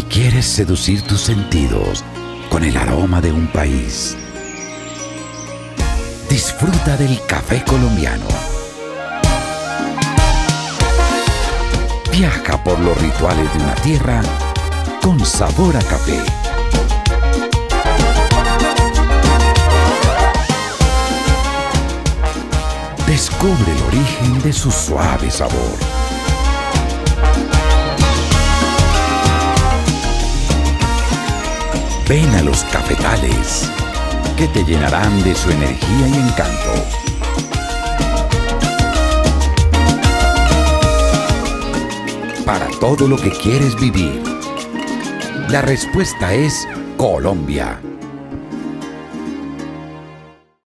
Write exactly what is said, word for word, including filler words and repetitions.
quieres seducir tus sentidos con el aroma de un país, disfruta del café colombiano. Viaja por los rituales de una tierra con sabor a café. Descubre el origen de su suave sabor. Ven a los cafetales, que te llenarán de su energía y encanto. Para todo lo que quieres vivir, la respuesta es Colombia.